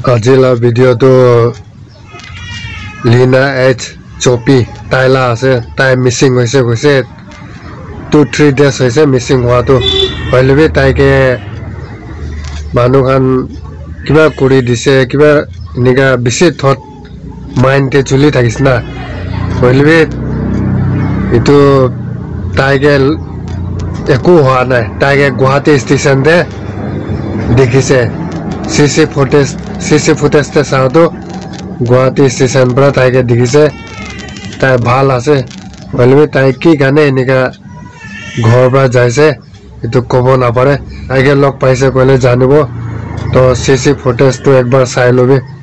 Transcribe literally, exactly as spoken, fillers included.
আজিলা video তো Lina Chophy তাইলা আছে তাই মিসিং হইছে কইছে two three days হইছে মিসিং হওয়াটো হইলবে তাইকে মানুখান কিবা কৰি দিছে কিবা নিগা বেছি থট মাইন্ডে চলি থাকিস না হইলবে ইটো তাইকে একো হোৱা নাই তাইকে গৌহাটি ষ্টেচন দে দেখিছে সিসি ফুটেজ সিসি ফুটেজ তে চাওতো গৌহাটি ষ্টেচন পৰা তাইকে দেখিছে তাই ভাল আছে হইলবে তাই কি গানে এনেকা ঘৰ পৰা যাইছে ইটো কব নাপাৰে তাইকে লগ পাইছে কইলে জানিব তো সিসি ফুটেজ তো একবাৰ চাই লবি